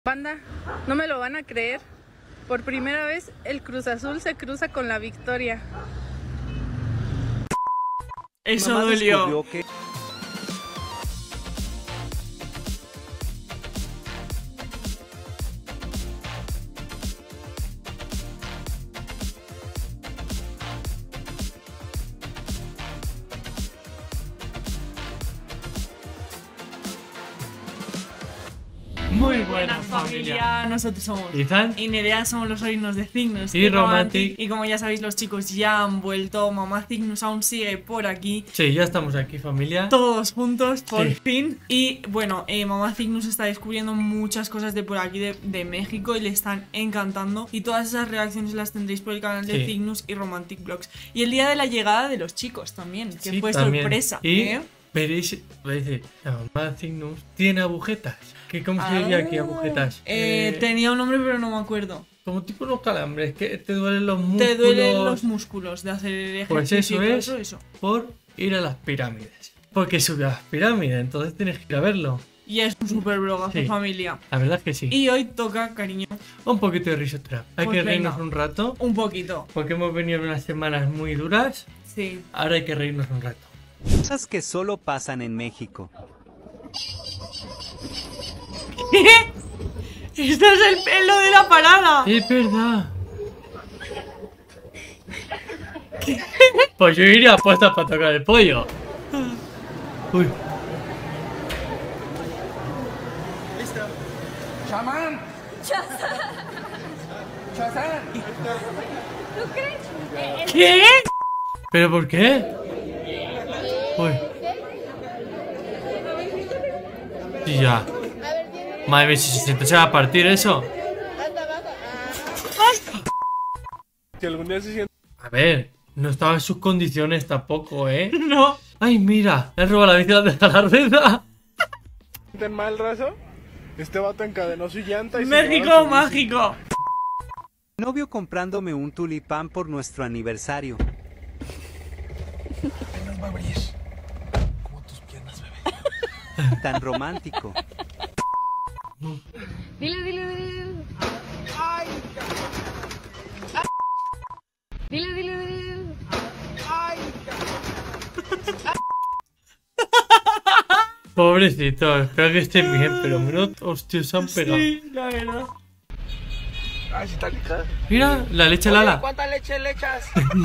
Banda, no me lo van a creer. Por primera vez el Cruz Azul se cruza con la victoria. Eso dolió. Muy buenas familia, nosotros somos Ethan y Nerea, somos los sobrinos de Cygnus y Romantic. Y como ya sabéis, los chicos ya han vuelto. Mamá Cygnus aún sigue por aquí. Sí, ya estamos aquí, familia. Todos juntos, por Sí. fin. Y bueno, Mamá Cygnus está descubriendo muchas cosas de por aquí, de México, y le están encantando. Y todas esas reacciones las tendréis por el canal de Sí. Cygnus y Romantic Vlogs. Y el día de la llegada de los chicos también, que Sí, fue también. sorpresa. Y veréis, la mamá Cygnus tiene agujetas. ¿Cómo se diría aquí agujetas? Tenía un nombre pero no me acuerdo. Como tipo unos calambres, que te duelen los músculos. Te duelen los músculos de hacer ejercicio. Pues eso y es todo eso. por ir a las pirámides. Porque sube a las pirámides, entonces tienes que ir a verlo. Y es un super blogazo, Sí. familia. La verdad es que sí. Y hoy toca, cariño, Un poquito de risotrap. Hay Pues que reírnos venga. un rato. un poquito. Porque hemos venido en unas semanas muy duras. Sí. Ahora hay que reírnos un rato. Cosas que solo pasan en México. Este es el pelo de la parada. Es verdad. Pues yo iría a puestas para tocar el pollo. Uy. Listo. ¡Chamán! ¡Chazán! ¿Qué? ¿Pero por qué? Uy. Y ya. Madre mía, si se siente se va a partir eso. Si algún día se A ver, no estaba en sus condiciones tampoco, ¿eh? No. Ay, mira, le roba la bici de la rueda. sienten mal, raza, este vato encadenó su llanta y se México llevaron su bici. mágico. Novio comprándome un tulipán por nuestro aniversario. Apenas va a abrir. Como tus piernas, bebé. Tan romántico. Dile. Ay. Dile. Pobrecito, espero que estén bien, pero menos hostias se han pegado. Sí, la verdad. Ay, sí está rica. Mira, la leche Lala. ¿Cuánta leche le echas?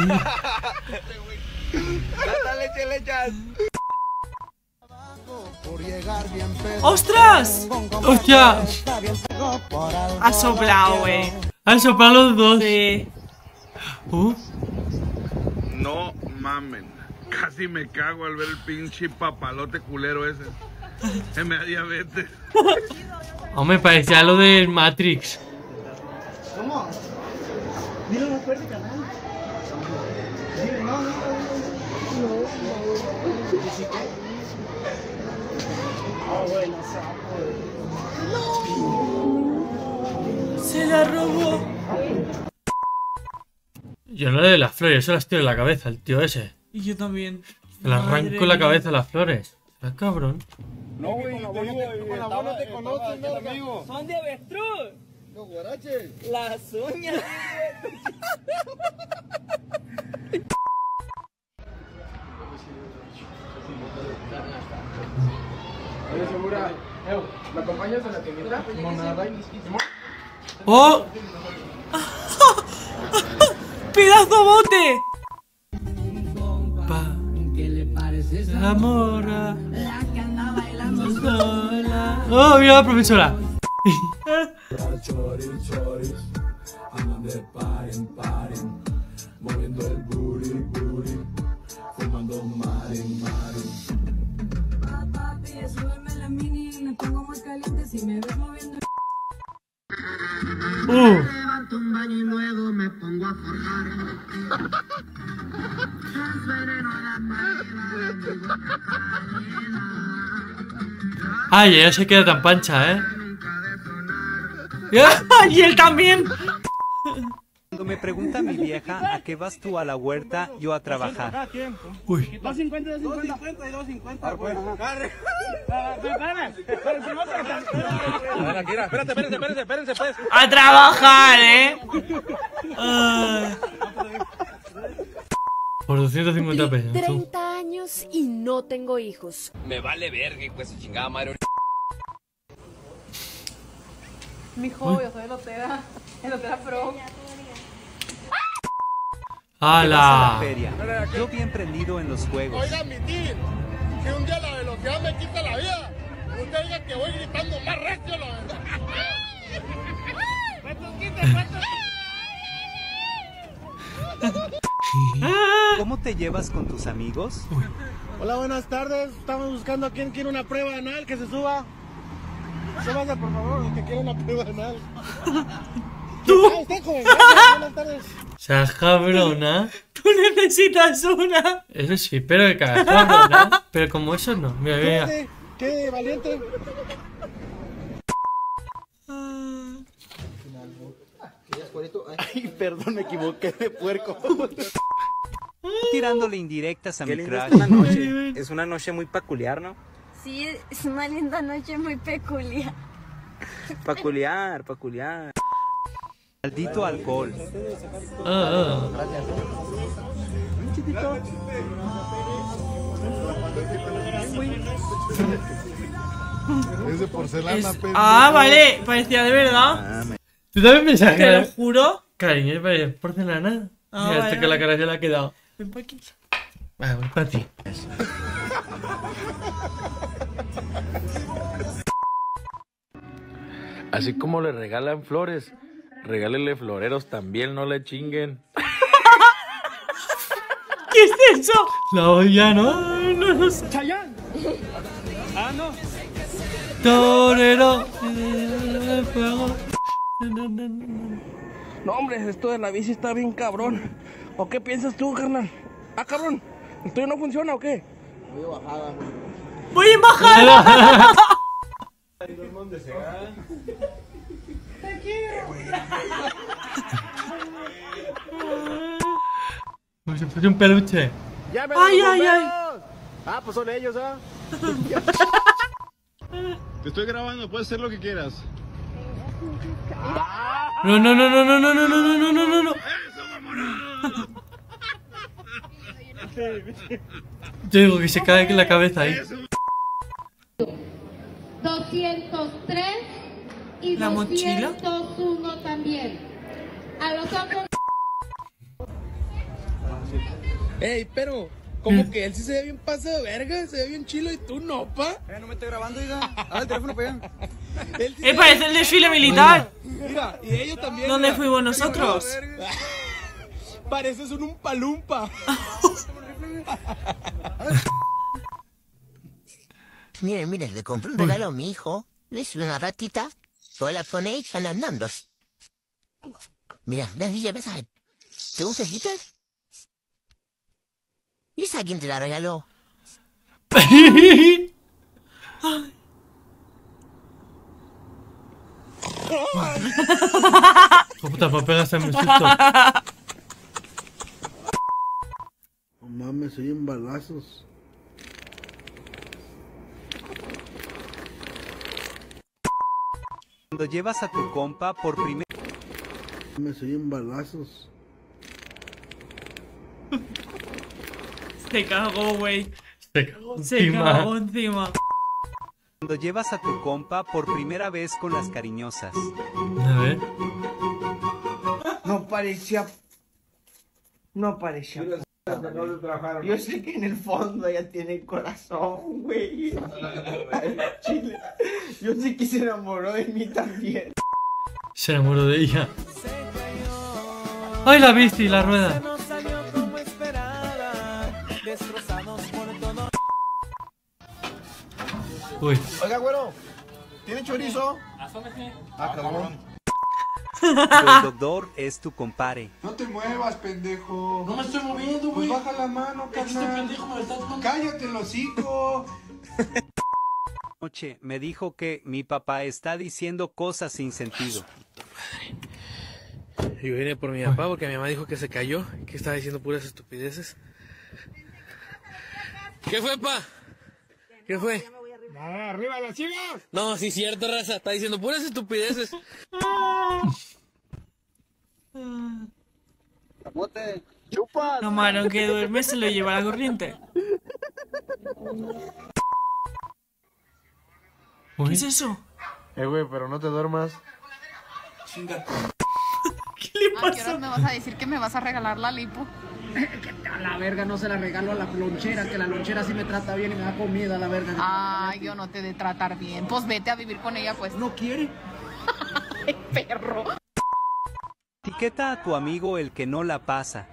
¿Cuánta leche le echas? ¡Ostras! ¡Hostia! Ha soplado, güey. Han soplado los dos. Sí. No mamen, casi me cago al ver el pinche papalote culero ese. Se me da diabetes. Hombre, parecía lo del Matrix. ¿Cómo? Dile más fuerte, canal. Dile, no. Bueno, Se la robó. Yo no le doy las flores, yo las tiro en la cabeza, el tío ese. Y yo también. Se las Madre arranco en la mía. cabeza las flores. ¿Será cabrón? No, güey, con la mano te conocen, ¿no, amigo? Son de avestruz. Los guaraches. Las uñas. Oye, segura. ¿Me acompañas a la tiendita? ¡Oh! ¡Pedazo bote! La morra. Sola. ¡Oh, mira la profesora! Levanto un baño y luego me pongo a forjar. Veneno a la Ay, ella se queda tan pancha, ¿eh? ¡Ya! ¡Y él también! me pregunta mi vieja a qué vas tú a la huerta, yo a trabajar. Uy. 250 y 250. A ver, aquí, espérense, pues. ¡A trabajar, Ay. Por 250 pesos. 30 años y no tengo hijos. Me vale verga, pues su chingada madre. Mijo, yo soy elotera pro. ¿Qué vas a la ¡Hala! feria? Yo bien prendido en los juegos. Oiga, admitir que un día la velocidad me quita la vida. Usted diga que voy gritando más recio, la verdad. ¿Cómo te llevas con tus amigos? Hola, buenas tardes. Estamos buscando a quien quiere una prueba anal, que se suba. Súbase, por favor, el que quiere una prueba anal. ¿Tú? Usted, joven. Buenas tardes. Seas cabrona. Tú necesitas una. Eso sí, pero de cada cabrona. Pero como eso no. Mira, mira. Qué valiente. Ay, perdón, me equivoqué de puerco. Tirándole indirectas a mi crush. Es una noche muy peculiar, ¿no? Sí, es una linda noche muy peculiar. Peculiar. Maldito alcohol. Es de porcelana, vale, parecía de verdad. ¿Tú también pensás Te lo que juro. cariño, parece porcelana? Mira, vale, que la cara se le ha quedado. Ven pa' aquí. Vale, voy para ti. Así como le regalan flores, regálele floreros también, no le chinguen. ¿Qué es eso? La olla, ¿no? No lo sé. Chayán. Ah, no. Torero. No, hombre, esto de la bici está bien cabrón. ¿O qué piensas tú, carnal? Ah, cabrón. ¿Esto no funciona o qué? Voy en bajada. Como si fuese un peluche. Ay. Ah, pues son ellos, ¿ah? Te estoy grabando, puedes hacer lo que quieras. No. Yo digo que se cae la cabeza ahí. 203 y ¿La mochila? 201 también. A los otros. Ey, pero, como que él sí se ve bien paso de verga, se ve bien chilo y tú no, pa. No me estoy grabando, diga. Dale el teléfono para allá. Parece el desfile militar. Mira, y ellos también. ¿Dónde mira. fuimos nosotros? Pareces un umpalumpa. Miren, le compré un regalo a mi hijo. Es una ratita. Yo la pone y están andando. Mira, ves a ¿te gusta el glitter? ¿Y esa quién te la regaló? Puta, para pegarse en mi susto. No mames, soy en balazos. Cuando llevas a tu compa por primera Me soy en balazos. Se cagó, güey. Se cagó encima. Cuando llevas a tu compa por primera vez con las cariñosas. A ver. No parecía. Yo sé que en el fondo ella tiene corazón, güey. Chile. Yo sé que se enamoró de mí también. Se enamoró de ella. ¡Ay, la bici, la rueda! Uy. Oiga, güero, ¿tiene chorizo? Ah, cabrón. El doctor es tu compare. No te muevas, pendejo. No me estoy moviendo, Pues güey. baja la mano, carnal. Este pendejo me lo está tomando. Cállate el hocico. Noche me dijo que mi papá está diciendo cosas sin sentido. Yo vine por mi papá porque mi mamá dijo que se cayó, que estaba diciendo puras estupideces. ¿Qué fue, pa? ¿Qué fue? ¡Arriba las chivas! No, sí es cierto, raza, está diciendo puras estupideces. Camote, chupas. No, mano, que duerme se lo lleva la corriente. ¿Qué es eso? Güey, pero no te duermas. ¿Qué le ¿A qué hora pasa? me vas a decir que me vas a regalar la lipo? A la verga no se la regalo a la lonchera, que la lonchera sí me trata bien y me da comida a la verga. Ay, yo no te de tratar bien. Pues vete a vivir con ella, pues. No quiere. ¡Ay, perro! Etiqueta a tu amigo el que no la pasa.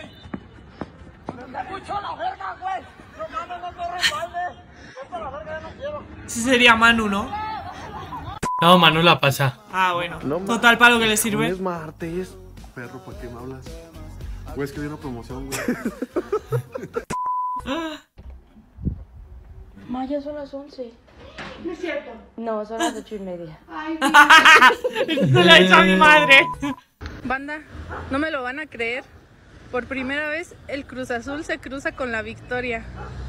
Ese sería Manu, ¿no? No, Manu la pasa. Ah, bueno. Total, para lo que le No sirve. es martes. Perro, ¿para qué me hablas? Güey, es que viene una promoción, güey. Ma, ya son las 11. No es cierto. No, son las 8:30. Ay, Se la hizo a mi madre. Banda, no me lo van a creer. Por primera vez el Cruz Azul se cruza con la victoria.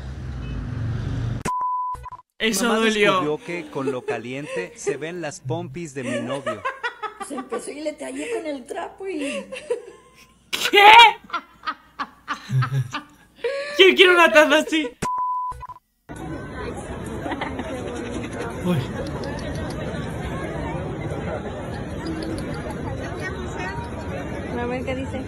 Eso Mamá dolió. descubrió que con lo caliente se ven las pompis de mi novio. Se empezó y le tallé con el trapo y... ¿Qué? ¿Quién quiere una taza así? Uy. A ver qué dice.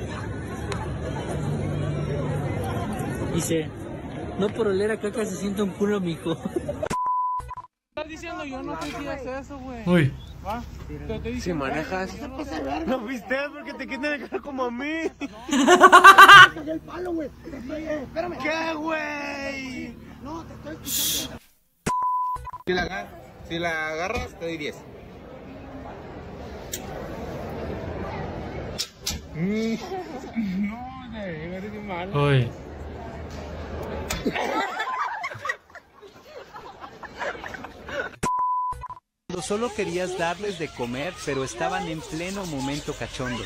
Dice, no por oler a caca se siente un culo, mijo. Estás diciendo yo no sé si hace eso, güey. Uy. ¿Va? Si manejas. No viste porque te quitan el carro como a mí. El palo, güey. Espérame. ¿Qué, güey? No, te estoy escuchando. Si la agarras, te doy 10. No, eres de malo. Uy. Cuando solo querías darles de comer, pero estaban en pleno momento cachondo.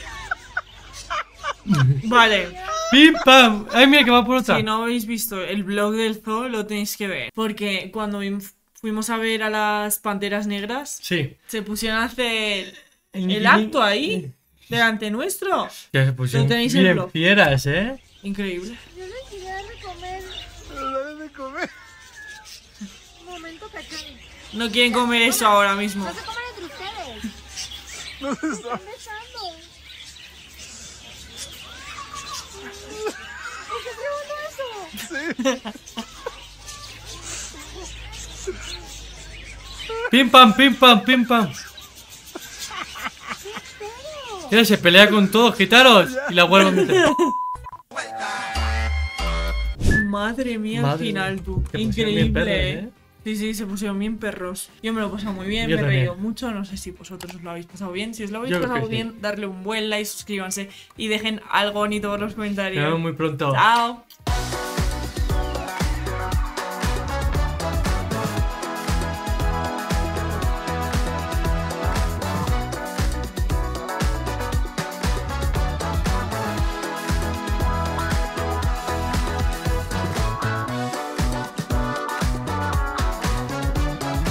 Vale. ¡Pim, pam! ¡Ay, mira que va por otra! Si no habéis visto el vlog del zoo, lo tenéis que ver. Porque cuando fuimos a ver a las panteras negras, Sí. se pusieron a hacer el acto ahí, delante nuestro. Ya se pusieron Lo tenéis en bien blog. fieras, ¿eh? Increíble. Yo les quería dar de comer. Pero dale de comer. Momento cachón. No quieren comer eso ahora mismo. No se coman entre ustedes. No se Me sabe. están besando. ¿Por qué pregunto eso? ¡Pim, pam, pim, pam, pim, pam! Mira, se pelea con todos, quitaros. Y la vuelvo a meter. Madre mía, Madre al final, mía. tú. Se pusieron bien Increíble. perros, ¿eh? Sí, sí, se pusieron bien perros. Yo me lo he pasado muy bien, Yo me he también. reído mucho. No sé si vosotros os lo habéis pasado bien. Si os lo habéis Yo creo pasado que sí. bien, darle un buen like, suscríbanse y dejen algo bonito por los comentarios. Nos vemos muy pronto. Chao.